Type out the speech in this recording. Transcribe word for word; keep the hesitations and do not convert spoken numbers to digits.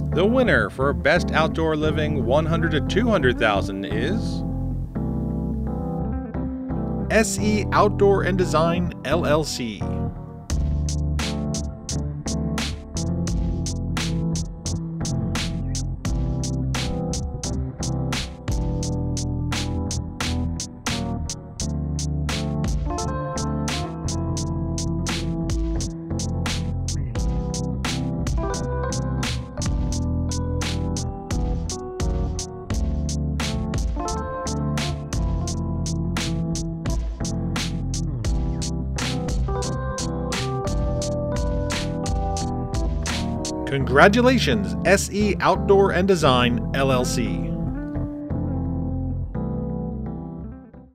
The winner for Best Outdoor Living one hundred to two hundred thousand is S E Outdoor and Design L L C. Congratulations, S E Outdoor and Design L L C.